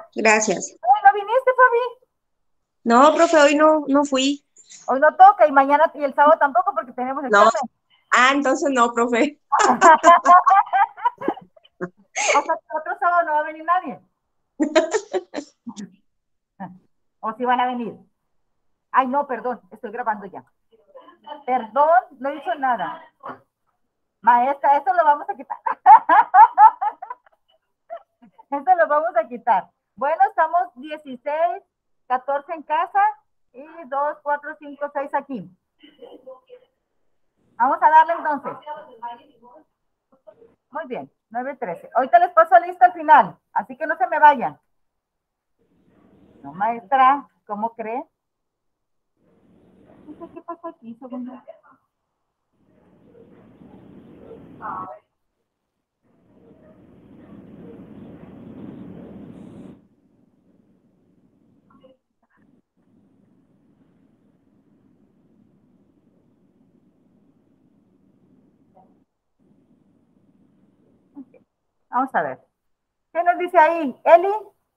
Gracias. ¿No viniste, Fabi? No, profe, hoy no fui. Hoy no toca y mañana y el sábado tampoco porque tenemos No. examen. Entonces no, profe. O sea, que otro sábado no va a venir nadie. O si van a venir. Ay, no, perdón, estoy grabando ya. Perdón, no hizo nada. Maestra, esto lo vamos a quitar. Esto lo vamos a quitar. Bueno, estamos 16, 14 en casa y 2, 4, 5, 6 aquí. Vamos a darle entonces. Muy bien, 9:13. Ahorita les paso lista al final, así que no se me vayan. No, maestra, ¿cómo cree? No sé qué pasó aquí, segundo. Okay. Vamos a ver. ¿Qué nos dice ahí? Eli.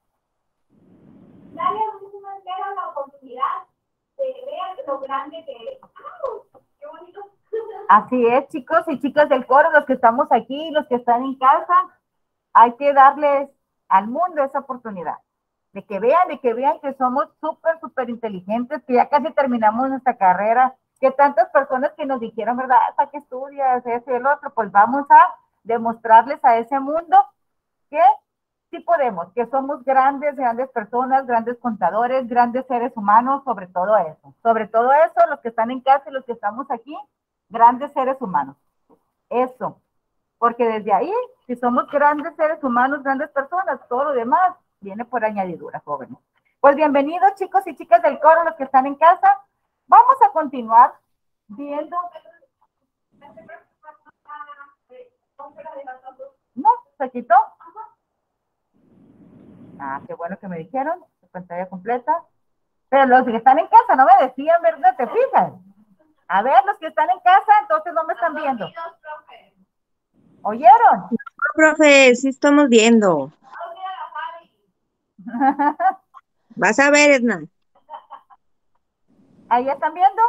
Dale a los niños la oportunidad de ver lo grande que es. ¡Qué bonito! Así es, chicos y chicas del coro, los que estamos aquí, los que están en casa, hay que darles al mundo esa oportunidad de que vean que somos súper, súper inteligentes, que ya casi terminamos nuestra carrera, que tantas personas que nos dijeron, ¿verdad? ¿Para qué estudias? Eso y el otro, pues vamos a demostrarles a ese mundo que sí podemos, que somos grandes, grandes personas, grandes contadores, grandes seres humanos, sobre todo eso. Sobre todo eso, los que están en casa y los que estamos aquí, grandes seres humanos. Eso, porque desde ahí, si somos grandes seres humanos, grandes personas, todo lo demás viene por añadidura, jóvenes. Pues bienvenidos, chicos y chicas del coro, los que están en casa. Vamos a continuar viendo. No, se quitó. Ah, qué bueno que me dijeron, pantalla completa. Pero los que están en casa no me decían, ¿verdad? ¿Te fijas? A ver, los que están en casa, entonces no me están viendo. ¿Oyeron? No, profe, sí estamos viendo. Vas a ver, Edna. ¿Ahí están viendo?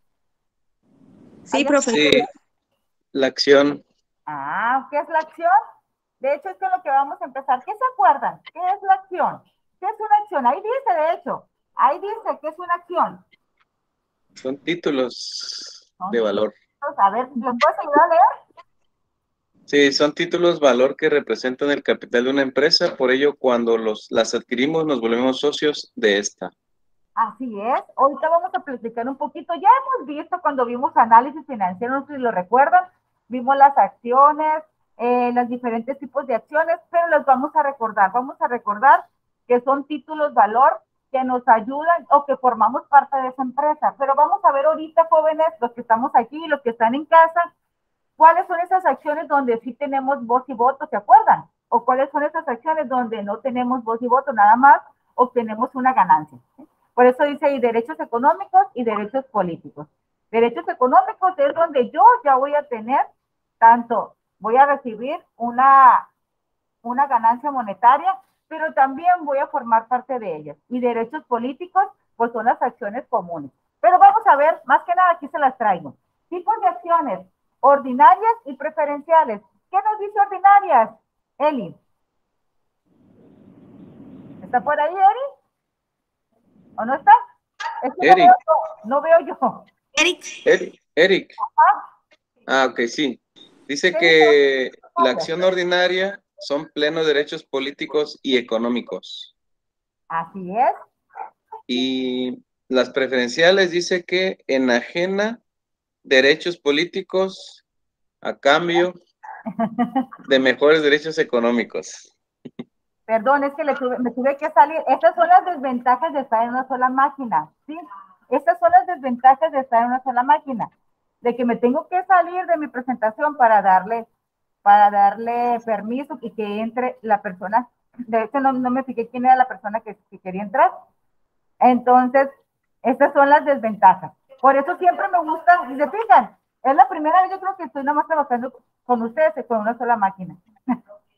Sí, ¿Ahí están? profe. Sí, la acción. Ah, ¿qué es la acción? De hecho, es que lo que vamos a empezar. ¿Qué se acuerdan? ¿Qué es la acción? ¿Qué es una acción? Ahí dice, de hecho, ahí dice que es una acción. Son títulos Son de valor. títulos. A ver, ¿los puedes ayudar a leer? Sí, son títulos valor que representan el capital de una empresa. Por ello, cuando las adquirimos, nos volvemos socios de esta. Así es. Ahorita vamos a platicar un poquito. Ya hemos visto cuando vimos análisis financiero, no sé si lo recuerdan, vimos las acciones, los diferentes tipos de acciones, pero las vamos a recordar. Vamos a recordar que son títulos valor que nos ayudan o que formamos parte de esa empresa. Pero vamos a ver ahorita, jóvenes, los que estamos aquí, los que están en casa, cuáles son esas acciones donde sí tenemos voz y voto, ¿se acuerdan? O cuáles son esas acciones donde no tenemos voz y voto, nada más obtenemos una ganancia. ¿Sí? Por eso dice ahí derechos económicos y derechos políticos. Derechos económicos es donde yo ya voy a tener tanto, voy a recibir una ganancia monetaria, pero también voy a formar parte de ellas. Y derechos políticos, pues son las acciones comunes. Pero vamos a ver, más que nada aquí se las traigo. Tipos de acciones, ordinarias y preferenciales. ¿Qué nos dice ordinarias, Eli? ¿Está por ahí, Eli? ¿O no está? Es que no veo Eric, yo, no veo yo. Eric. Eric. Ajá. Ok, sí. Dice ¿Qué dice que la ordinarias? acción ordinaria son plenos derechos políticos y económicos. Así es. Y las preferenciales dice que enajena derechos políticos a cambio de mejores derechos económicos. Perdón, es que me tuve que salir. Estas son las desventajas de estar en una sola máquina, ¿sí? Estas son las desventajas de estar en una sola máquina. De que me tengo que salir de mi presentación para darle permiso y que entre la persona. De hecho, no me fijé quién era la persona que quería entrar. Entonces, estas son las desventajas. Por eso siempre me gusta, y se fijan, es la primera vez yo creo que estoy nada más trabajando con ustedes con una sola máquina.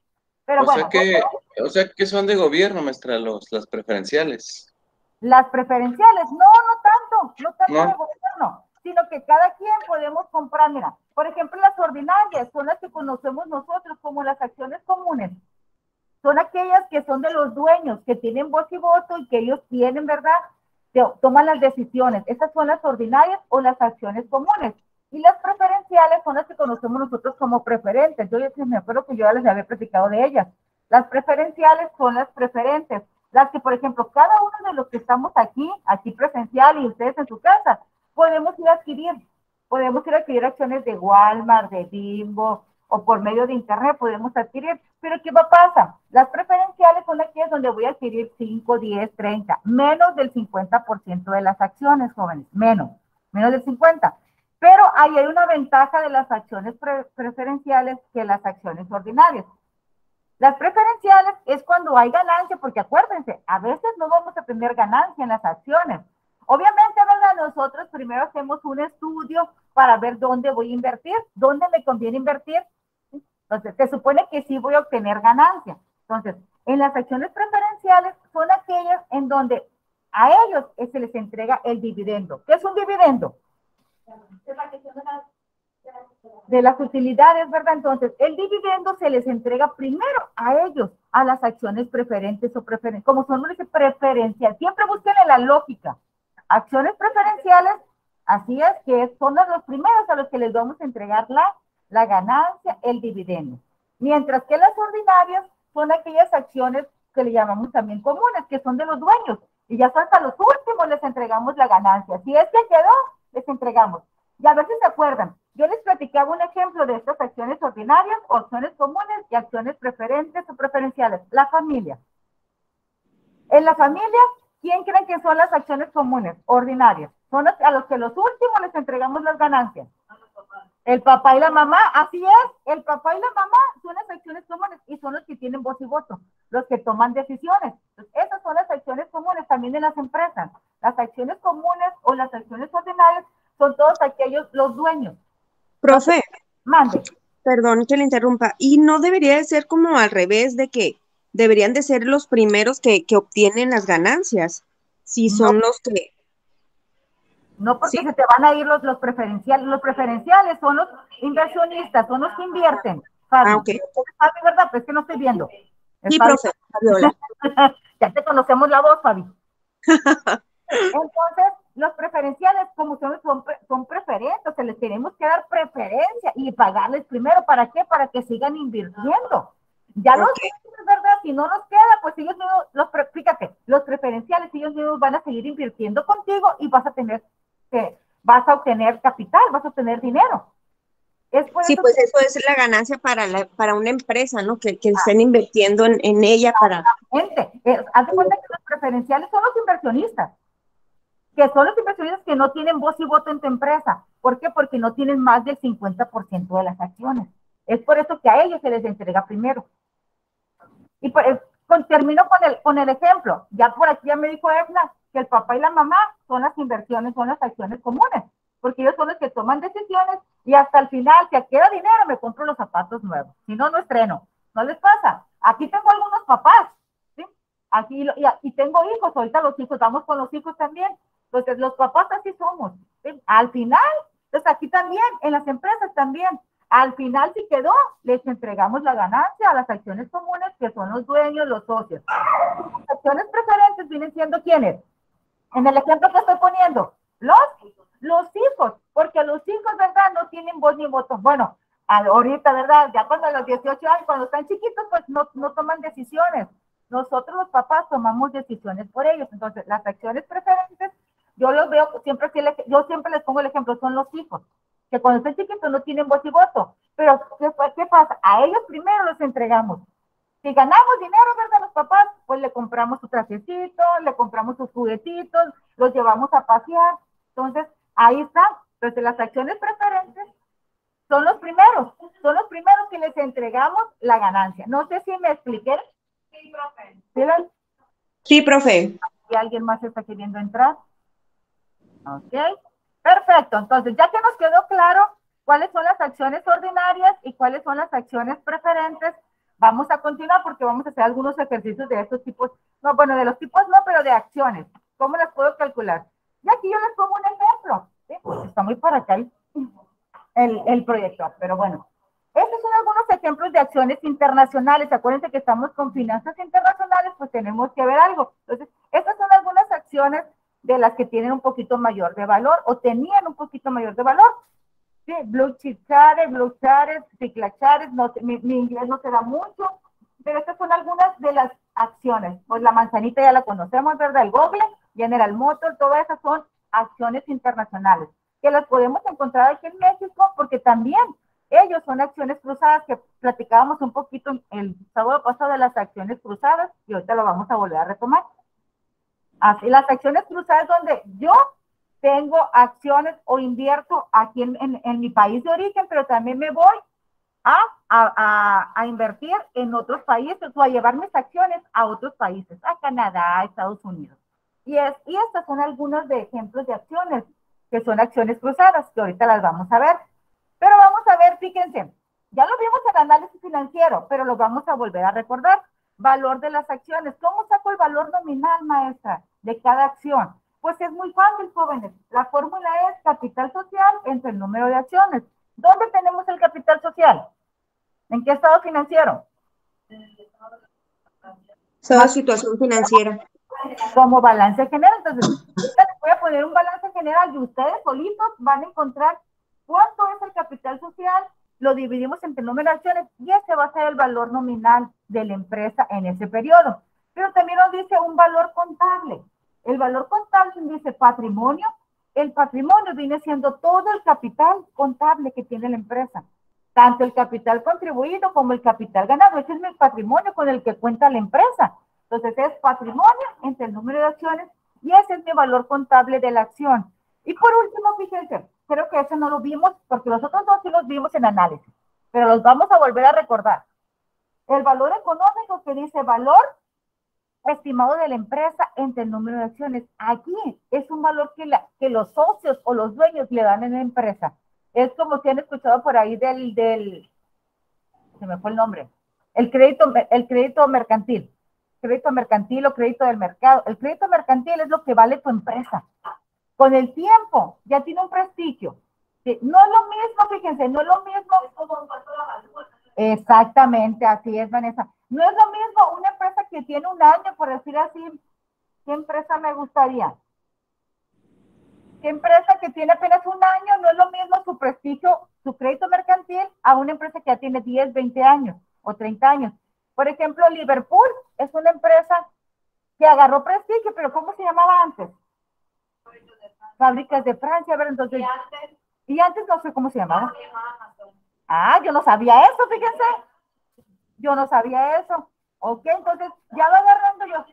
Pero O bueno, sea que son de gobierno, maestra, las preferenciales. las preferenciales, no tanto de ¿No? gobierno, sino que cada quien podemos comprar, mira, por ejemplo, las ordinarias son las que conocemos nosotros como las acciones comunes. Son aquellas que son de los dueños, que tienen voz y voto y que ellos tienen, ¿verdad? Toman las decisiones. Estas son las ordinarias o las acciones comunes. Y las preferenciales son las que conocemos nosotros como preferentes. Yo me acuerdo que yo ya les había platicado de ellas. Las preferenciales son las preferentes. Las que, por ejemplo, cada uno de los que estamos aquí presencial y ustedes en su casa, podemos ir a adquirir. Podemos ir a adquirir acciones de Walmart, de Bimbo, o por medio de internet podemos adquirir. Pero ¿qué va a pasar? Las preferenciales son aquellas donde voy a adquirir 5, 10, 30, menos del 50% de las acciones, jóvenes, menos del 50%. Pero ahí hay una ventaja de las acciones preferenciales que las acciones ordinarias. Las preferenciales es cuando hay ganancia, porque acuérdense, a veces no vamos a tener ganancia en las acciones. Obviamente, ¿verdad? Nosotros primero hacemos un estudio para ver dónde voy a invertir, dónde me conviene invertir. Entonces, se supone que sí voy a obtener ganancia. Entonces, en las acciones preferenciales son aquellas en donde a ellos se les entrega el dividendo. ¿Qué es un dividendo? De las utilidades, ¿verdad? Entonces, el dividendo se les entrega primero a ellos, a las acciones preferentes o preferentes, como son preferenciales. Siempre busquen la lógica. Acciones preferenciales, así es que son los primeros a los que les vamos a entregar la ganancia, el dividendo. Mientras que las ordinarias son aquellas acciones que le llamamos también comunes, que son de los dueños, y ya son hasta los últimos les entregamos la ganancia. Si es que quedó, les entregamos. Y a ver si se acuerdan, yo les platicaba un ejemplo de estas acciones ordinarias, acciones comunes y acciones preferentes o preferenciales. La familia. En la familia, ¿quién creen que son las acciones comunes, ordinarias? Son a los que los últimos les entregamos las ganancias. El papá y la mamá, así es, el papá y la mamá son las acciones comunes y son los que tienen voz y voto, los que toman decisiones. Entonces, esas son las acciones comunes también en las empresas. Las acciones comunes o las acciones ordinarias son todos aquellos, los dueños. Profe, Mande. perdón que le interrumpa. ¿Y no debería de ser como al revés de que deberían de ser los primeros que obtienen las ganancias? Si son los que... No, porque ¿Sí? se te van a ir los preferenciales. Los preferenciales son los inversionistas, son los que invierten. Fabi, Ah, ok. Fabi, ¿verdad? Pues es que no estoy viendo. Sí, Fabi. profe, Fabiola. Ya te conocemos la voz, Fabi. Entonces, los preferenciales, como son preferentes, se les tenemos que dar preferencia y pagarles primero. ¿Para qué? Para que sigan invirtiendo. Ya los ¿verdad? Si no nos queda, pues ellos mismos, fíjate, los preferenciales, ellos mismos van a seguir invirtiendo contigo y vas a obtener capital, vas a obtener dinero. Sí, pues eso es la ganancia para una empresa, ¿no? Que estén invirtiendo en ella para... Haz de cuenta que los preferenciales son los inversionistas, que no tienen voz y voto en tu empresa. ¿Por qué? Porque no tienen más del 50% de las acciones. Es por eso que a ellos se les entrega primero. Y termino con el ejemplo. Ya por aquí ya me dijo Edna que el papá y la mamá son las inversiones, son las acciones comunes, porque ellos son los que toman decisiones y hasta el final, si queda dinero, me compro los zapatos nuevos. Si no, no estreno. ¿No les pasa? Aquí tengo algunos papás, ¿sí? Aquí, y tengo hijos, ahorita los hijos, vamos con los hijos también. Entonces, los papás así somos, ¿sí? Al final, entonces aquí también, en las empresas también, al final, si quedó, les entregamos la ganancia a las acciones comunes, que son los dueños, los socios. Las acciones preferentes vienen siendo ¿quiénes? En el ejemplo que estoy poniendo, los hijos, porque los hijos, ¿verdad? No tienen voz ni voto. Bueno, ahorita, ¿verdad? Ya cuando a los 18 años, cuando están chiquitos, pues no toman decisiones. Nosotros los papás tomamos decisiones por ellos. Entonces, las acciones preferentes, yo los veo, yo siempre les pongo el ejemplo, son los hijos, que cuando están chiquitos no tienen voz y voto. Pero, ¿qué pasa? A ellos primero los entregamos. Si ganamos dinero, ¿verdad? Los papás, pues le compramos su trajecito, le compramos sus juguetitos, los llevamos a pasear. Entonces, ahí está. Entonces, las acciones preferentes son los primeros que les entregamos la ganancia. No sé si me expliqué. Sí, profe. ¿Sí? Sí, profe. ¿Y alguien más está queriendo entrar? Ok. Perfecto. Entonces, ya que nos quedó claro cuáles son las acciones ordinarias y cuáles son las acciones preferentes, Vamos a continuar porque vamos a hacer algunos ejercicios de estos tipos, no, bueno, de los tipos no, pero de acciones. ¿Cómo las puedo calcular? Y aquí yo les pongo un ejemplo, ¿sí? Está muy para acá el proyecto, pero bueno. Estos son algunos ejemplos de acciones internacionales. Acuérdense que estamos con finanzas internacionales, pues tenemos que ver algo. Entonces, estas son algunas acciones de las que tienen un poquito mayor de valor o tenían un poquito mayor de valor. Sí, Blue Chip Shares, Blue Shares, Cicla Shares, no, mi inglés no se da mucho, pero estas son algunas de las acciones. Pues la manzanita ya la conocemos, ¿verdad? El Google, General Motors, todas esas son acciones internacionales, que las podemos encontrar aquí en México, porque también ellos son acciones cruzadas, que platicábamos un poquito el sábado pasado de las acciones cruzadas, y ahorita lo vamos a volver a retomar. Así, las acciones cruzadas donde yo tengo acciones o invierto aquí en mi país de origen, pero también me voy a invertir en otros países o a llevar mis acciones a otros países, a Canadá, a Estados Unidos. Y estas son algunos de ejemplos de acciones, que son acciones cruzadas, que ahorita las vamos a ver. Pero vamos a ver, fíjense, ya lo vimos en análisis financiero, pero lo vamos a volver a recordar. Valor de las acciones. ¿Cómo saco el valor nominal, maestra, de cada acción? Pues es muy fácil, jóvenes. La fórmula es capital social entre el número de acciones. ¿Dónde tenemos el capital social? ¿En qué estado financiero? Toda situación financiera. Como balance general. Entonces, les voy a poner un balance general y ustedes solitos van a encontrar cuánto es el capital social, lo dividimos entre el número de acciones y ese va a ser el valor nominal de la empresa en ese periodo. Pero también nos dice un valor contable. El valor contable dice patrimonio. El patrimonio viene siendo todo el capital contable que tiene la empresa. Tanto el capital contribuido como el capital ganado. Ese es mi patrimonio con el que cuenta la empresa. Entonces es patrimonio entre el número de acciones y ese es mi valor contable de la acción. Y por último, fíjense, creo que ese no lo vimos porque los otros dos sí los vimos en análisis, pero los vamos a volver a recordar. El valor económico que dice valor estimado de la empresa entre el número de acciones. Aquí es un valor que los socios o los dueños le dan en la empresa. Es como si han escuchado por ahí se me fue el nombre, el crédito mercantil. Crédito mercantil o crédito del mercado. El crédito mercantil es lo que vale tu empresa. Con el tiempo ya tiene un prestigio. No es lo mismo, fíjense, no es lo mismo. Exactamente, así es, Vanessa. No es lo mismo una empresa que tiene un año, por decir así. ¿Qué empresa me gustaría? ¿Qué empresa que tiene apenas un año? No es lo mismo su prestigio, su crédito mercantil, a una empresa que ya tiene 10, 20 años o 30 años. Por ejemplo, Liverpool es una empresa que agarró prestigio, pero ¿cómo se llamaba antes? Fábricas de Francia, a ver, entonces. Y antes no sé cómo se llamaba. Ah, yo no sabía eso, fíjense. Yo no sabía eso. Ok, entonces ya va agarrando yo.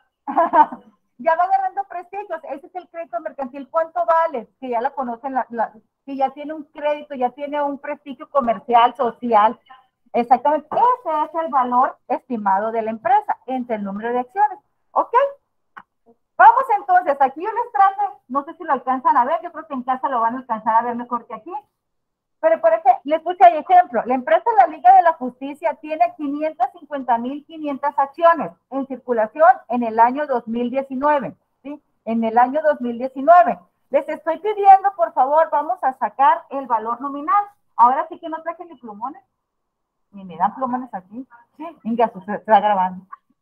Ya va agarrando prestigios. Ese es el crédito mercantil. ¿Cuánto vale? Que ya la conocen, que ya tiene un crédito, ya tiene un prestigio comercial, social. Exactamente. Ese es el valor estimado de la empresa entre el número de acciones. Ok. Vamos entonces, aquí yo les traje, no sé si lo alcanzan a ver, yo creo que en casa lo van a alcanzar a ver mejor que aquí, pero por ejemplo, les puse ahí ejemplo, la empresa de la Liga de la Justicia tiene 550,500 acciones en circulación en el año 2019, ¿sí? En el año 2019. Les estoy pidiendo, por favor, vamos a sacar el valor nominal. Ahora sí que no traje ni plumones, ni me dan plumones aquí, ¿sí? Venga, se está grabando.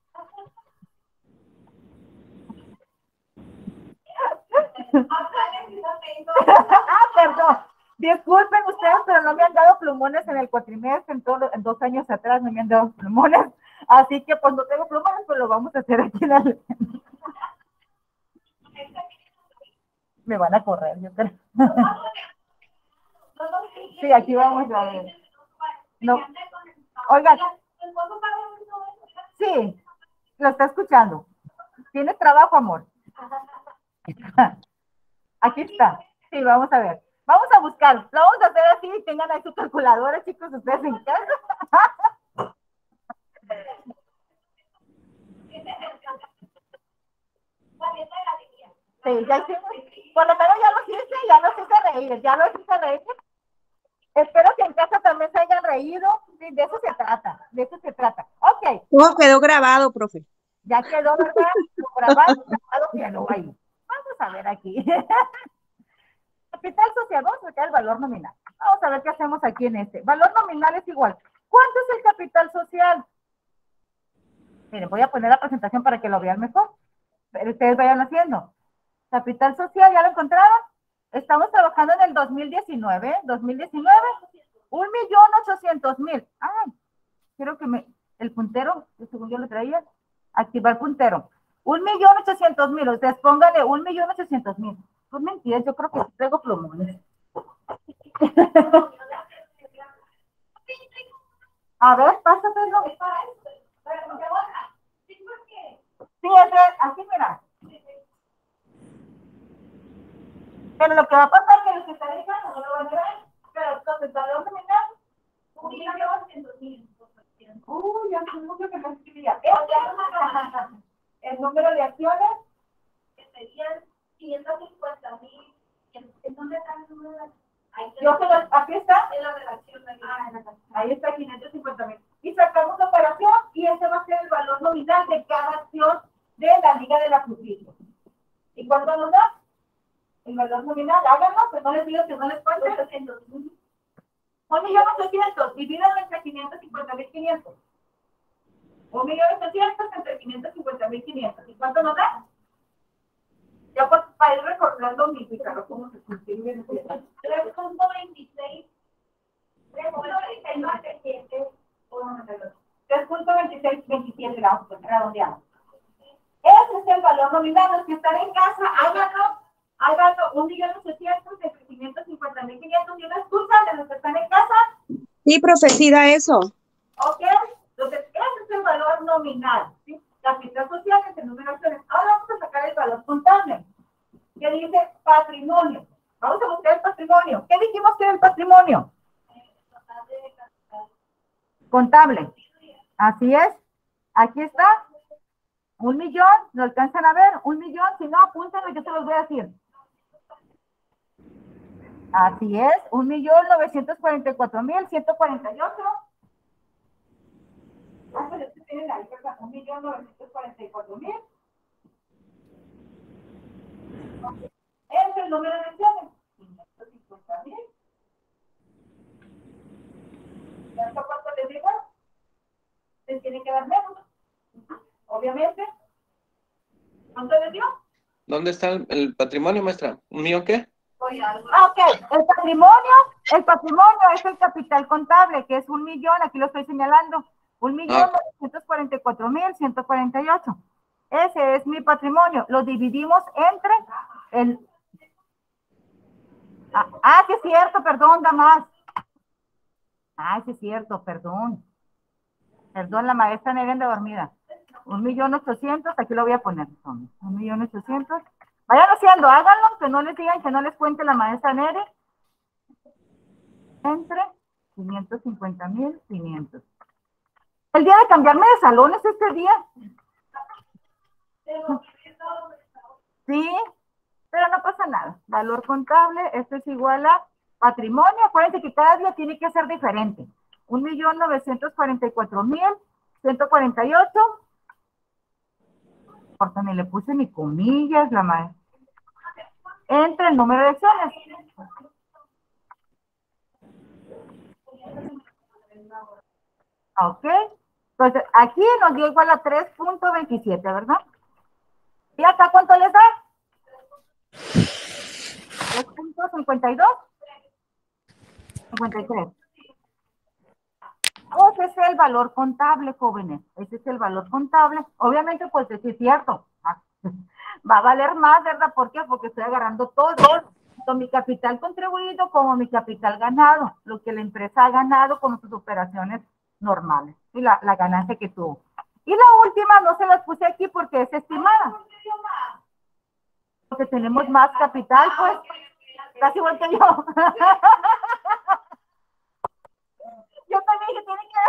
Perdón, disculpen ustedes, pero no me han dado plumones en el cuatrimestre, en 2 años atrás no me han dado plumones, así que pues no tengo plumones, pues lo vamos a hacer aquí en el... Me van a correr, yo creo. Sí, aquí vamos a ver. No. Oigan. Sí, lo está escuchando. ¿Tienes trabajo, amor? Aquí está. Sí, vamos a ver. Vamos a buscar. Lo vamos a hacer así. Tengan ahí su calculadora, chicos, ustedes en casa. Sí, ya hicimos. Por lo menos ya los hice reír. Ya los hice reír. Espero que en casa también se hayan reído. sí, de eso se trata, de eso se trata. Ok, Todo quedó grabado, profe. ya quedó, ¿verdad? Lo grabado quedó ahí. Vamos a ver aquí. Capital social, vamos a sacar el valor nominal. Vamos a ver qué hacemos aquí en este. Valor nominal es igual. ¿Cuánto es el capital social? Miren, voy a poner la presentación para que lo vean mejor. Pero ustedes vayan haciendo. Capital social, ¿ya lo encontraron? Estamos trabajando en el 2019. 2019, 1.800.000. Ay, quiero que el puntero, que según yo lo traía, activar puntero. 1.800.000. Ustedes pónganle 1.800.000. Pues mentiras, yo creo que traigo plumones. A ver, pásatelo. Sí, así mira. Pero lo que va a pasar es que los que están dejando no lo van a ver. Pero entonces, valor nominal, 1.800.000. Uy, ya hace mucho que no escribía. El número de acciones Que serían 550.000. ¿En dónde está el número de aquí está. en la redacción? Ahí está 550.000. Y sacamos la operación y ese va a ser el valor nominal de cada acción de la Liga de la Justicia. ¿Y cuánto nos da? El valor nominal, háganlo, pues no les digo que no les cuente. 1.800.000, divídanlo entre 550.500. 1.800.000 entre 550.500. ¿Y cuánto nos da? Ya pues, para ir recordando mi pizarro, ¿cómo se escribe? 3.26. 3.2627 grados, redondeamos. Ese es el valor nominal. Los que están en casa, háganlo 1.800.000 entre 550.500. ¿Y una excusa de los que están en casa? Sí, profe, sí da eso. Ok, entonces ese es el valor nominal, ¿sí? Capital social es el número de acciones. Ahora vamos a sacar el valor contable, que dice patrimonio. Vamos a buscar el patrimonio. ¿Qué dijimos que era el patrimonio? Contable. Así es. Aquí está. 1.000.000. ¿Lo alcanzan a ver? 1.000.000. Si no, apúntenlo, yo se los voy a decir. Así es. 1.944.148. Tienen ahí, ¿verdad? 1.944.000. Es el número de acciones. 550.000. ¿Cuánto les digo? Les tiene que dar menos. Obviamente. ¿Cuánto les dio? ¿Dónde está el patrimonio, maestra? ¿Un millón qué? Ok. El patrimonio es el capital contable, que es 1.000.000. Aquí lo estoy señalando. 1.944.148. Ese es mi patrimonio. Lo dividimos entre el... sí es cierto, perdón, damas. Sí es cierto, perdón. Perdón, la maestra Neri anda dormida. 1.800.000, aquí lo voy a poner. 1.800.000. Vayan haciendo, háganlo, que no les digan, que no les cuente la maestra Neri. Entre 550.500. El día de cambiarme de salón es este día. Sí, pero no pasa nada. Valor contable, esto es igual a patrimonio. Acuérdense que cada día tiene que ser diferente. 1.944.148. Porque ni le puse ni comillas, la maestra. Entre el número de acciones. Ok. Entonces, aquí nos dio igual a 3.27, ¿verdad? ¿Y acá cuánto les da? 3.52. 53. Ese es el valor contable, jóvenes. Ese es el valor contable. Obviamente, pues sí es cierto. Va a valer más, ¿verdad? ¿Por qué? Porque estoy agarrando todo. Tanto mi capital contribuido como mi capital ganado. Lo que la empresa ha ganado con sus operaciones normales. Y la ganancia que tuvo. Y la última no se las puse aquí porque es estimada. Porque tenemos más capital, pues. Casi igual que yo. Yo también dije, tiene que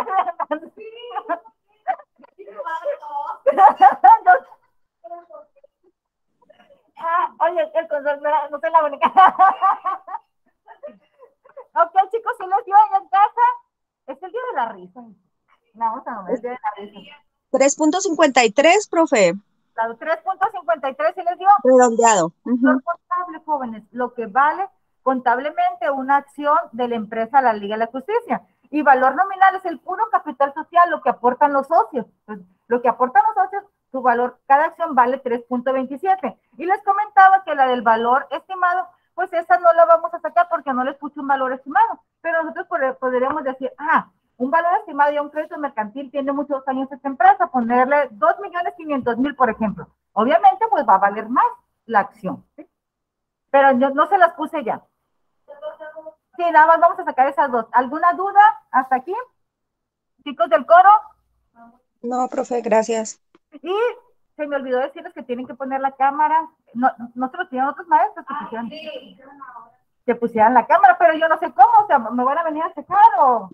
oye, el control no soy la única. Ok, chicos, si les dio en casa, este el día de la risa. Vamos a ver el día de la risa. 3.53, profe. Claro, 3.53, ¿sí les dio? Redondeado. Valor contable, jóvenes, lo que vale contablemente una acción de la empresa a la Liga de la Justicia. Y valor nominal es el puro capital social, lo que aportan los socios. Entonces, lo que aportan los socios, su valor, cada acción vale 3.27. Y les comentaba que la del valor estimado, pues esa no la vamos a sacar porque no les puse un valor estimado. Pero nosotros podríamos decir, un valor estimado y un crédito mercantil tiene muchos años esta empresa, ponerle 2.500.000, por ejemplo. Obviamente, pues va a valer más la acción, ¿sí? Pero yo no se las puse ya. Sí, nada más vamos a sacar esas dos. ¿Alguna duda hasta aquí? Chicos del coro. No, profe, gracias. Y se me olvidó decirles que tienen que poner la cámara. No se los pidieron otros maestros que pusieran la cámara, pero yo no sé cómo, o sea, ¿me van a venir a checar o...?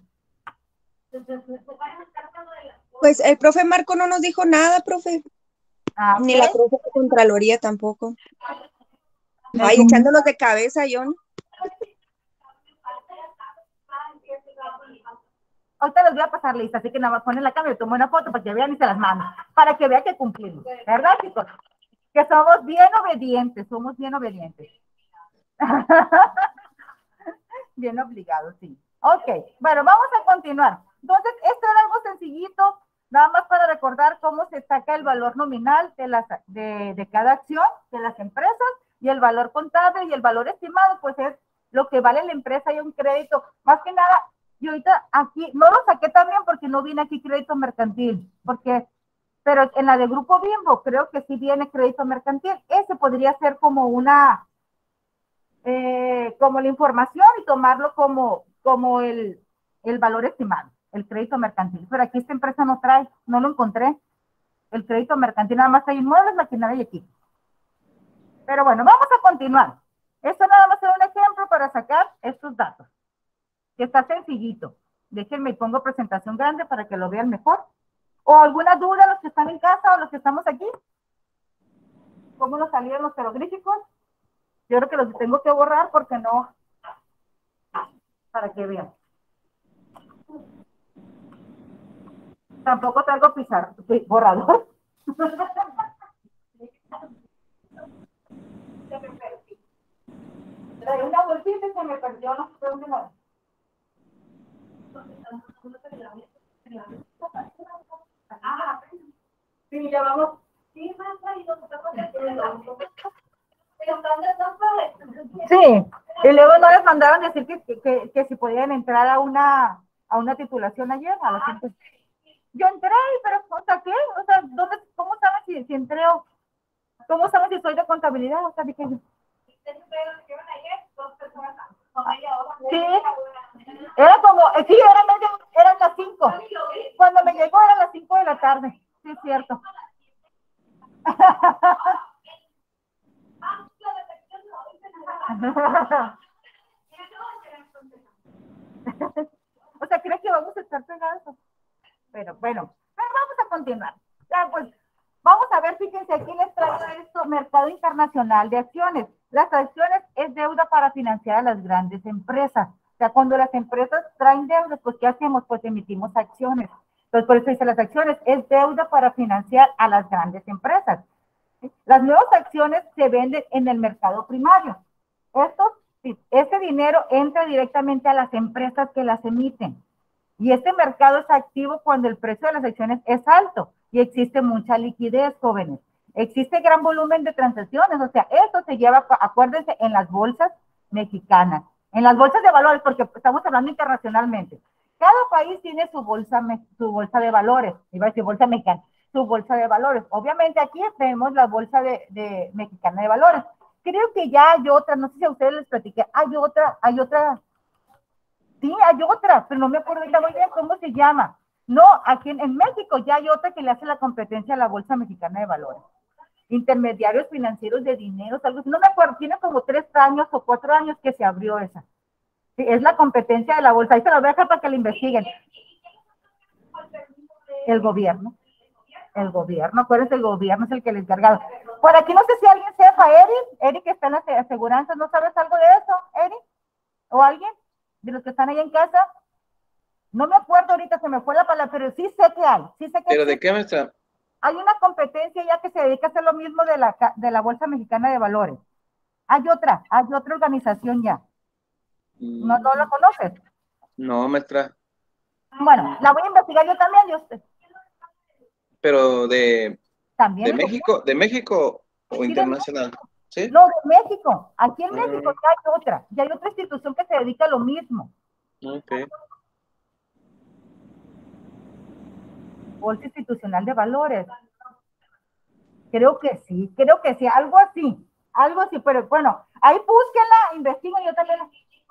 Pues el profe Marco no nos dijo nada, profe. Ni la profe de Contraloría tampoco. Ay, echándolos de cabeza, John. Ahorita les voy a pasar lista, así que nada más ponen la cámara y tomo una foto para que vean y se las mando, para que vean que cumplimos, ¿verdad, chicos? Que somos bien obedientes, Bien obligados, sí. Ok, bueno, vamos a continuar. Entonces, esto era algo sencillito, nada más para recordar cómo se saca el valor nominal de cada acción de las empresas, y el valor contable y el valor estimado, pues es lo que vale la empresa y un crédito. Más que nada, y ahorita aquí, no lo saqué también porque no viene aquí crédito mercantil, pero en la de Grupo Bimbo creo que sí viene crédito mercantil. Ese podría ser como como la información y tomarlo como el valor estimado, el crédito mercantil. Pero aquí esta empresa no lo encontré. El crédito mercantil nada más hay inmuebles, maquinaria y equipo. Pero bueno, vamos a continuar. Esto nada más es un ejemplo para sacar estos datos, que está sencillito. Déjenme y pongo presentación grande para que lo vean mejor. ¿O alguna duda los que están en casa o los que estamos aquí? ¿Cómo nos salieron los jeroglíficos? Yo creo que los tengo que borrar porque no, para que vean. Tampoco traigo borrador. Trae una bolsita y se me perdió, no sé dónde va. Sí, ya vamos. Sí, y luego no les mandaron decir que si podían entrar a una titulación ayer, a las 5. Yo entré, pero, o sea, ¿qué? O sea, ¿cómo saben si entré o cómo saben si soy de contabilidad? O sea, dije yo. Sí, era como, sí, eran las 5. Cuando me llegó eran las 5 de la tarde. Sí, es cierto. O sea, ¿crees que vamos a estar pegados? Pero bueno, vamos a continuar. Ya, pues, vamos a ver, fíjense, aquí les traigo esto, mercado internacional de acciones. Las acciones es deuda para financiar a las grandes empresas. O sea, cuando las empresas traen deudas, pues, ¿qué hacemos? Pues emitimos acciones. Entonces, por eso dice las acciones, es deuda para financiar a las grandes empresas. Las nuevas acciones se venden en el mercado primario. Ese dinero entra directamente a las empresas que las emiten. Y este mercado es activo cuando el precio de las acciones es alto y existe mucha liquidez, jóvenes. Existe gran volumen de transacciones, o sea, eso se lleva, acuérdense, en las bolsas mexicanas, en las bolsas de valores, porque estamos hablando internacionalmente. Cada país tiene su bolsa de valores, iba a decir bolsa mexicana, su bolsa de valores. Obviamente aquí vemos la bolsa de mexicana de valores. Creo que ya hay otra, no sé si a ustedes les platiqué, hay otra. Sí, hay otra, pero no me acuerdo muy bien cómo se llama. No, aquí en México ya hay otra que le hace la competencia a la Bolsa Mexicana de Valores. Intermediarios financieros de dinero, algo así. No me acuerdo, tiene como 3 años o 4 años que se abrió esa. Sí, es la competencia de la bolsa. Ahí se lo voy a dejar para que la investiguen. El gobierno, acuérdense, el gobierno es el que le encargado. Por aquí no sé si alguien sepa, Eric está en las aseguranzas, ¿no sabes algo de eso, Eric? ¿O alguien de los que están ahí en casa? No me acuerdo ahorita, se me fue la palabra, pero sí sé que hay. Sí sé que ¿Pero de qué, maestra? hay una competencia ya que se dedica a hacer lo mismo de la Bolsa Mexicana de Valores. Hay otra organización ya. ¿No la conoces? No, maestra. Bueno, la voy a investigar yo también, Pero de también. ¿De México o Sí, internacional? ¿Sí? no, de México. Aquí en México Ah, ya hay otra institución que se dedica a lo mismo. ok. Bolsa Institucional de Valores. Creo que sí, algo así, pero bueno, ahí búsquenla, investiguen, yo también.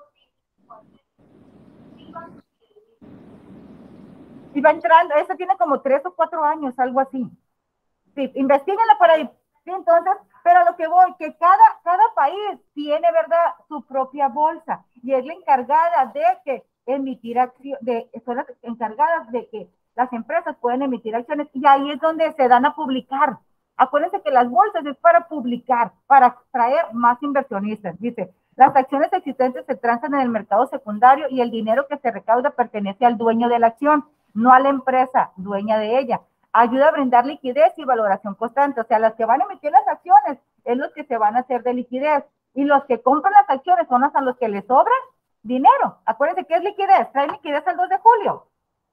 Y va entrando, esa tiene como 3 o 4 años, algo así. Sí, investiguenla por ahí. Sí, entonces, pero a lo que voy, que cada país tiene, ¿verdad?, su propia bolsa y es la encargada de que emitir acciones, son las encargadas de que las empresas pueden emitir acciones y ahí es donde se dan a publicar. Acuérdense que las bolsas es para publicar, para atraer más inversionistas. Dice, las acciones existentes se transan en el mercado secundario y el dinero que se recauda pertenece al dueño de la acción, no a la empresa dueña de ella. Ayuda a brindar liquidez y valoración constante. O sea, las que van a emitir las acciones es los que se van a hacer de liquidez. Y los que compran las acciones son a los que les sobra dinero. Acuérdense que es liquidez. Trae liquidez el 2 de julio.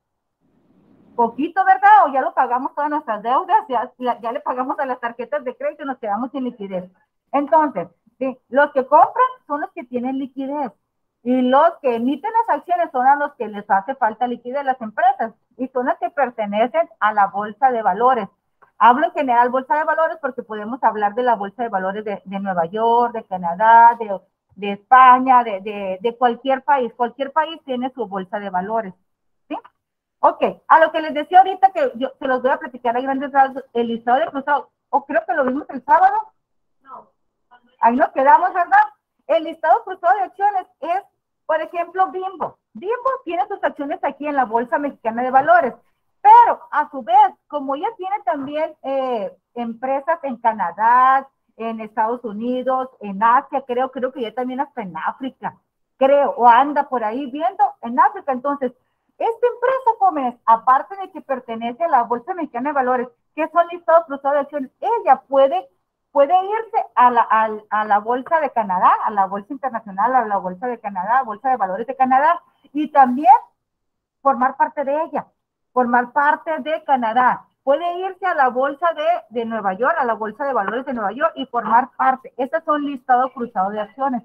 Poquito, ¿verdad? O ya lo pagamos todas nuestras deudas, ya le pagamos a las tarjetas de crédito y nos quedamos sin liquidez. Entonces, sí, los que compran son los que tienen liquidez. Y los que emiten las acciones son a los que les hace falta liquidez, las empresas, y son las que pertenecen a la bolsa de valores. Hablo en general bolsa de valores porque podemos hablar de la bolsa de valores de Nueva York, de Canadá, de España, de cualquier país. Cualquier país tiene su bolsa de valores, ¿sí? Ok, a lo que les decía ahorita que yo se los voy a platicar a grandes rasgos, el listado de cruzados, o creo que lo vimos el sábado. No. Ahí nos quedamos, ¿verdad? El listado cruzado de acciones es, por ejemplo, Bimbo. Bimbo tiene sus acciones aquí en la Bolsa Mexicana de Valores, pero a su vez, como ella tiene también empresas en Canadá, en Estados Unidos, en Asia, creo que ya también hasta en África, creo, o anda por ahí viendo en África. Entonces, esta empresa, jóvenes, aparte de que pertenece a la Bolsa Mexicana de Valores, que son listados cruzados de acciones, ella puede irse a la Bolsa de Canadá, a la Bolsa Internacional, a la Bolsa de Canadá, Bolsa de Valores de Canadá, y también formar parte de ella, formar parte de Canadá. Puede irse a la Bolsa de Nueva York, a la Bolsa de Valores de Nueva York y formar parte. Estos son listados cruzados de acciones.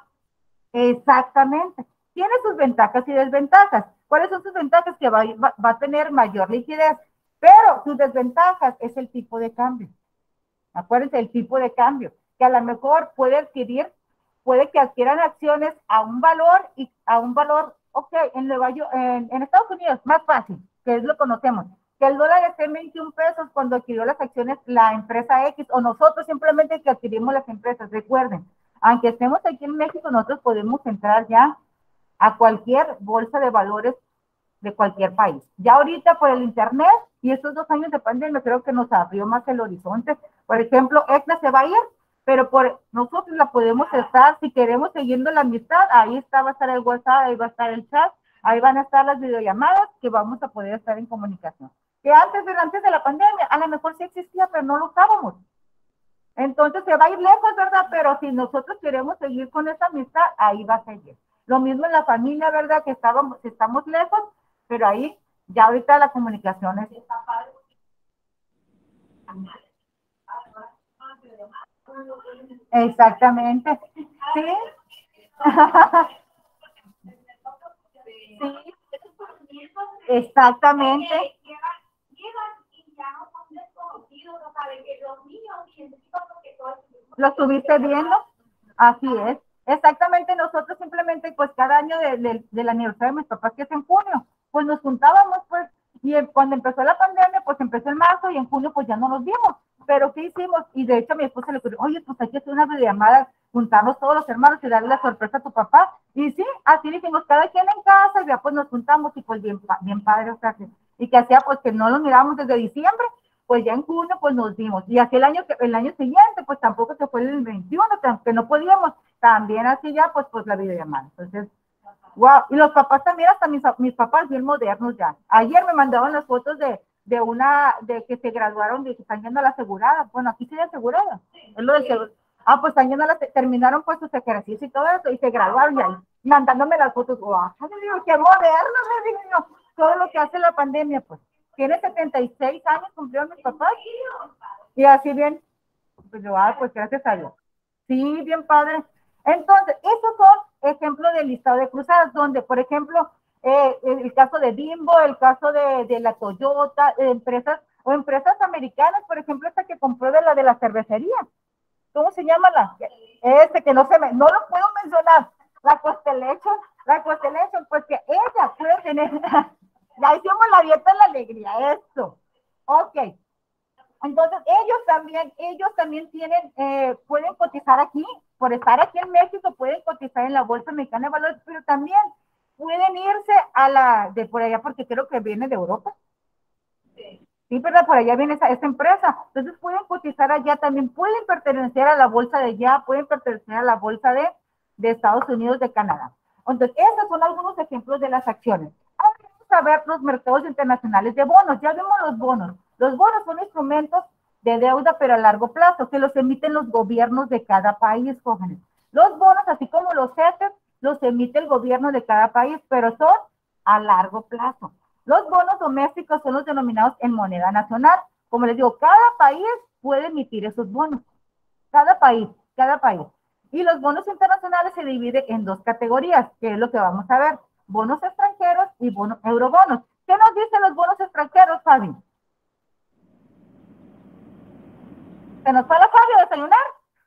Exactamente. Tiene sus ventajas y desventajas. ¿Cuáles son sus ventajas? Que va a tener mayor liquidez, pero sus desventajas es el tipo de cambio. Acuérdense, el tipo de cambio, que a lo mejor puede que adquieran acciones a un valor, ok, en Nueva York, en Estados Unidos, más fácil, que es lo conocemos, que el dólar esté en 21 pesos cuando adquirió las acciones la empresa X, o nosotros simplemente que adquirimos las empresas. Recuerden, aunque estemos aquí en México, nosotros podemos entrar ya a cualquier bolsa de valores de cualquier país. Ya ahorita por el internet y estos 2 años de pandemia creo que nos abrió más el horizonte. Por ejemplo, ECNA se va a ir, pero nosotros la podemos estar, si queremos siguiendo la amistad, ahí va a estar el WhatsApp, ahí va a estar el chat, ahí van a estar las videollamadas que vamos a poder estar en comunicación. Que antes de la pandemia, a lo mejor sí existía, pero no lo usábamos. Entonces se va a ir lejos, ¿verdad? Pero si nosotros queremos seguir con esa amistad, ahí va a seguir. Lo mismo en la familia, ¿verdad? Que estamos lejos, pero ahí ya ahorita la comunicación es... Exactamente. Sí. Sí. Exactamente. ¿Lo estuviste viendo? Así es. Exactamente, nosotros simplemente, pues cada año del aniversario de mis papás, que es en junio, pues nos juntábamos, pues, y cuando empezó la pandemia, pues empezó en marzo y en junio, pues ya no nos vimos. Pero ¿qué hicimos? Y de hecho a mi esposa le ocurrió, oye, pues hay que hacer una videollamada, juntarnos todos los hermanos y darle la sorpresa a tu papá. Y sí, así dijimos, cada quien en casa, y ya pues nos juntamos y pues bien padre, o sea, y que hacía pues que no los mirábamos desde diciembre, pues ya en junio pues nos vimos. Y así el año siguiente, pues tampoco se fue el 21, que no podíamos, también así ya pues la videollamada. Entonces, Wow, y los papás también, hasta mis papás bien modernos ya. Ayer me mandaban las fotos de que se graduaron, de que están yendo a la asegurada. Bueno, aquí sí asegurada. Es lo del seguro. Ah, pues están yendo terminaron pues sus ejercicios y todo eso, y se graduaron y ahí, mandándome las fotos. Wow, digo, qué moderno, me digo yo. Todo lo que hace la pandemia, pues. Tiene 76 años, cumplieron mis papás. Y así bien, pues yo, pues gracias a Dios. Sí, bien padre. Entonces, esos son ejemplos del listado de cruzadas, donde, por ejemplo, el caso de Bimbo, el caso de la Toyota, empresas americanas, por ejemplo, esta que compró de la cervecería. ¿Cómo se llama que no lo puedo mencionar? La Constellation, pues que ella puede tener, ya hicimos la dieta de la alegría, esto. Ok. Entonces, ellos también tienen, pueden cotizar aquí, por estar aquí en México, pueden cotizar en la Bolsa Mexicana de Valores, pero también pueden irse de por allá, porque creo que viene de Europa. Sí, ¿verdad? Por allá viene esa empresa. Entonces, pueden cotizar allá también, pueden pertenecer a la bolsa de allá, pueden pertenecer a la bolsa de Estados Unidos, de Canadá. Entonces, esos son algunos ejemplos de las acciones. Ahora vamos a ver los mercados internacionales de bonos. Ya vimos los bonos. Los bonos son instrumentos de deuda, pero a largo plazo, que los emiten los gobiernos de cada país, jóvenes. Los bonos, así como los CETES, los emite el gobierno de cada país, pero son a largo plazo. Los bonos domésticos son los denominados en moneda nacional. Como les digo, cada país puede emitir esos bonos. Cada país. Y los bonos internacionales se dividen en dos categorías, que es lo que vamos a ver. Bonos extranjeros y eurobonos. ¿Qué nos dicen los bonos extranjeros, Fabi? ¿Se nos fue la Fabi a desayunar?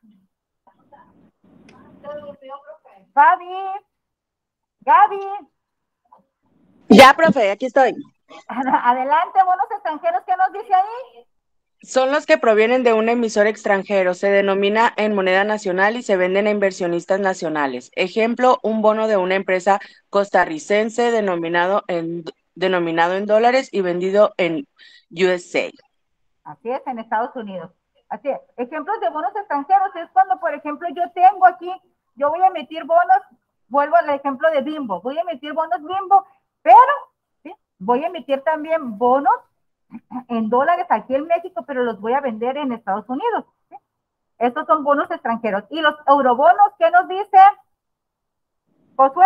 Fabi. Gaby. Ya, profe, aquí estoy. Adelante, bonos extranjeros, ¿qué nos dice ahí? Son los que provienen de un emisor extranjero, se denomina en moneda nacional y se venden a inversionistas nacionales. Ejemplo, un bono de una empresa costarricense denominado en dólares y vendido en USA. Así es, en Estados Unidos. Así es. Ejemplos de bonos extranjeros es cuando, por ejemplo, yo voy a emitir bonos, vuelvo al ejemplo de Bimbo, voy a emitir bonos Bimbo, pero ¿sí? Voy a emitir también bonos en dólares aquí en México, pero los voy a vender en Estados Unidos. ¿Sí? Estos son bonos extranjeros. ¿Y los eurobonos qué nos dice Josué?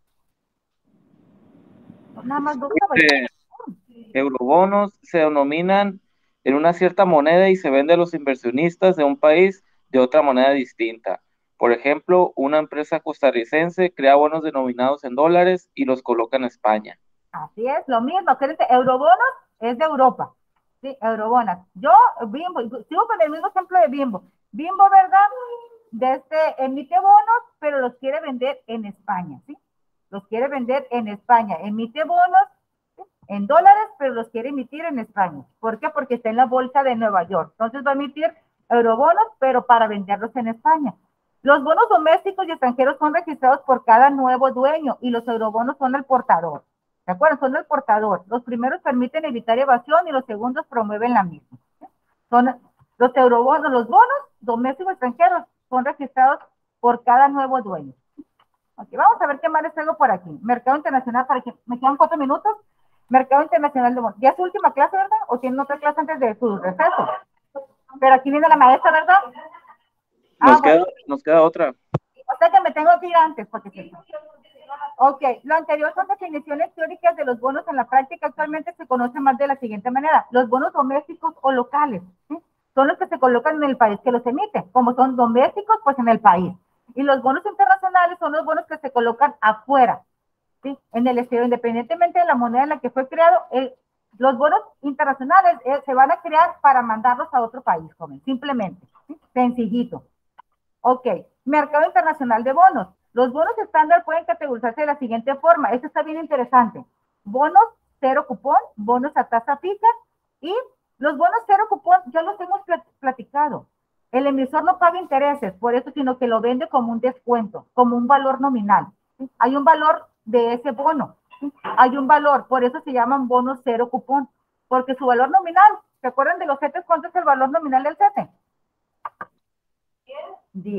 Nada más dos. Eurobonos se denominan en una cierta moneda y se vende a los inversionistas de un país de otra moneda distinta. Por ejemplo, una empresa costarricense crea bonos denominados en dólares y los coloca en España. Así es, lo mismo. Eurobonos es de Europa. Sí, eurobonas. Yo, Bimbo, sigo con el mismo ejemplo de Bimbo. Bimbo, ¿verdad? Emite bonos, pero los quiere vender en España, ¿sí? Los quiere vender en España. Emite bonos en dólares, pero los quiere emitir en España. ¿Por qué? Porque está en la bolsa de Nueva York. Entonces va a emitir eurobonos, pero para venderlos en España. Los bonos domésticos y extranjeros son registrados por cada nuevo dueño y los eurobonos son el portador. ¿De acuerdo? Son el portador. Los primeros permiten evitar evasión y los segundos promueven la misma. Son los eurobonos, los bonos domésticos y extranjeros son registrados por cada nuevo dueño. Ok, vamos a ver qué más les traigo por aquí. Mercado internacional, para que me quedan 4 minutos. Mercado internacional de bonos. ¿Ya es su última clase, verdad? ¿O tienen otra clase antes de su receso? Pero aquí viene la maestra, ¿verdad? Nos queda otra. O sea que me tengo que ir antes, porque sí. Ok, lo anterior son definiciones teóricas de los bonos. En la práctica actualmente se conoce más de la siguiente manera. Los bonos domésticos o locales, ¿sí? Son los que se colocan en el país que los emite. Como son domésticos, pues en el país. Y los bonos internacionales son los bonos que se colocan afuera, ¿sí? En el exterior, independientemente de la moneda en la que fue creado. Los bonos internacionales se van a crear para mandarlos a otro país, joven, simplemente, ¿sí? Sencillito. Ok, mercado internacional de bonos. Los bonos estándar pueden categorizarse de la siguiente forma. Esto está bien interesante. Bonos cero cupón, bonos a tasa fija, y los bonos cero cupón ya los hemos platicado. El emisor no paga intereses por eso, sino que lo vende como un descuento, como un valor nominal. ¿Sí? Hay un valor de ese bono. ¿Sí? Hay un valor, por eso se llaman bonos cero cupón, porque su valor nominal, ¿se acuerdan de los CETES? ¿Cuánto es el valor nominal del CETE? 10.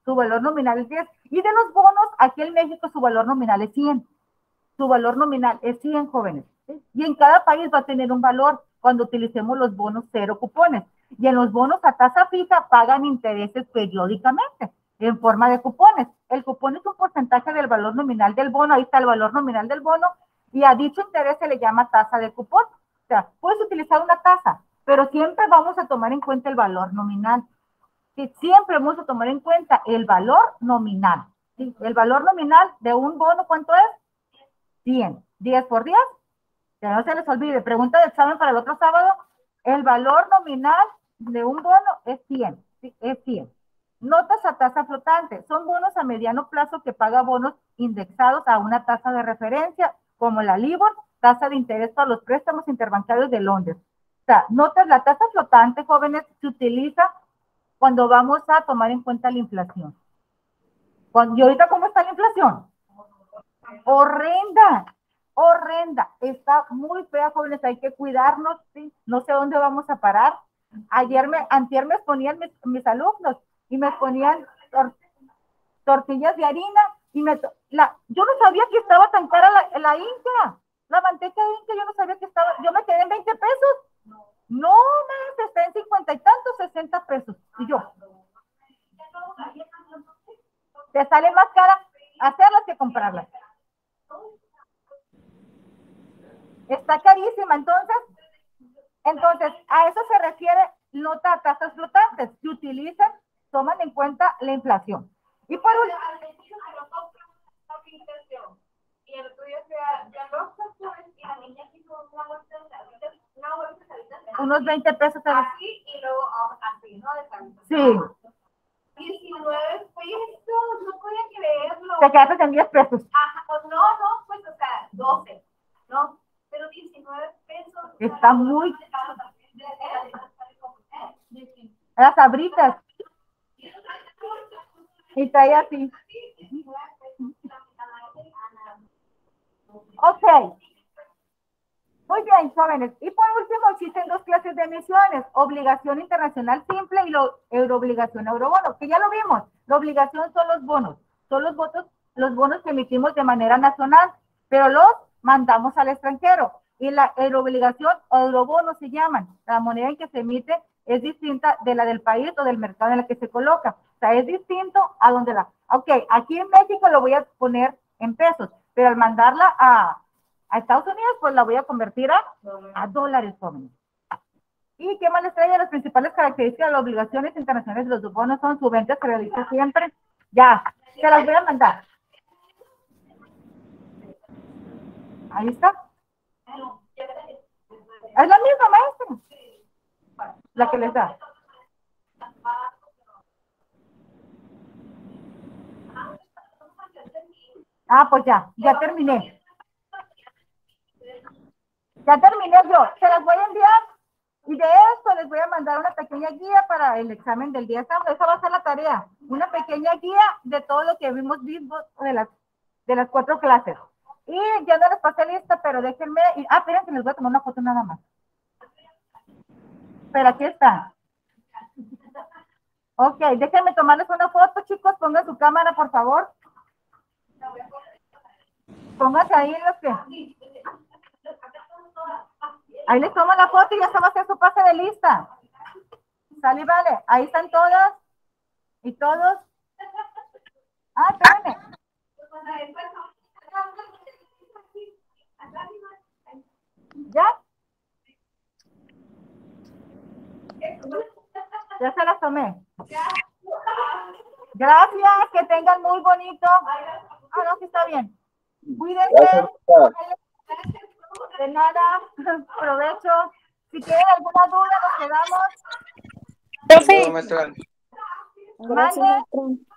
su valor nominal es 10. Y de los bonos, aquí en México su valor nominal es 100. Su valor nominal es 100, jóvenes. ¿Sí? Y en cada país va a tener un valor cuando utilicemos los bonos cero cupones. Y en los bonos a tasa fija pagan intereses periódicamente en forma de cupones. El cupón es un porcentaje del valor nominal del bono. Ahí está el valor nominal del bono. Y a dicho interés se le llama tasa de cupón. O sea, puedes utilizar una tasa, pero siempre vamos a tomar en cuenta el valor nominal. Sí, siempre vamos a tomar en cuenta el valor nominal. ¿Sí? El valor nominal de un bono, ¿cuánto es? 100. 10 por 10. Que no se les olvide. Pregunta de examen para el otro sábado. El valor nominal de un bono es 100. ¿Sí? Es 100. Notas a tasa flotante. Son bonos a mediano plazo que paga bonos indexados a una tasa de referencia, como la LIBOR, tasa de interés para los préstamos interbancarios de Londres. O sea, notas, la tasa flotante, jóvenes, se utiliza cuando vamos a tomar en cuenta la inflación. ¿Y ahorita cómo está la inflación? Horrenda, horrenda. Está muy fea, jóvenes, hay que cuidarnos, ¿sí? No sé dónde vamos a parar. Antier me exponían mis alumnos y me ponían tortillas de harina y yo no sabía que estaba tan cara la Inca, la manteca Inca, yo no sabía que estaba, yo me quedé en 20 pesos. No, más, está en 50 y tantos, 60 pesos. Y yo, te sale más cara hacerlas que comprarlas. Está carísima, entonces, a eso se refiere nota a tasas flotantes, que utilizan, toman en cuenta la inflación. Y por último, y el tuyo sea de arroz y la niña quiso una bolsa de sabritas, unos 20 pesos. Así y luego así, ¿no? De sabritas. Sí. 19 pesos, no podía creerlo. Te quedaste en 10 pesos. Ajá, pues no, pues o sea, 12, ¿no? Pero 19 pesos. Está muy... Las sabritas. Y trae así. Ok. Muy bien, jóvenes. Y por último, existen dos clases de emisiones. Obligación internacional simple y euroobligación eurobono, que ya lo vimos. La obligación son los bonos. Son los bonos que emitimos de manera nacional, pero los mandamos al extranjero. Y la euroobligación o eurobono se llaman. La moneda en que se emite es distinta de la del país o del mercado en el que se coloca. O sea, es distinto a donde Ok, aquí en México lo voy a poner en pesos, pero al mandarla a Estados Unidos, pues la voy a convertir a dólares, jóvenes. ¿Y qué más les trae? Las principales características de las obligaciones internacionales de los bonos son su venta se realiza siempre. Ya, se las voy a mandar. Ahí está. Es la misma, maestra. La que les da. Ah, pues ya terminé. Ya terminé yo. Se las voy a enviar y de esto les voy a mandar una pequeña guía para el examen del día sábado. Esa va a ser la tarea. Una pequeña guía de todo lo que hemos visto de las 4 clases. Y ya no les pasé lista, pero déjenme. Esperen que les voy a tomar una foto nada más. Pero aquí está. Ok, déjenme tomarles una foto, chicos. Pongan su cámara, por favor. Pónganse ahí los que... Ahí les tomo la foto y ya se va a hacer su pase de lista. Sale y vale. Ahí están todas y todos. Espérenme. ¿Ya? Ya se las tomé. Gracias, que tengan muy bonito. No, sí está bien. Cuídense. De nada, provecho. Si tienen alguna duda, nos quedamos. Maestra. Mande.